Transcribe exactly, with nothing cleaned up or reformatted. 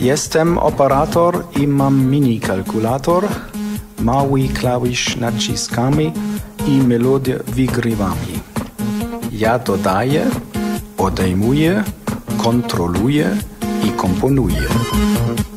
Jestem operator i mam mini kalkulator, mały klawisz naciskamy i melodię wygrywamy. Ja dodaję, odejmuję, kontroluję i komponuję.